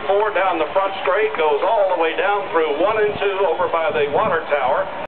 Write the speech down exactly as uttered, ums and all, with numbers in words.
four down the front straight, goes all the way down through one and two over by the water tower.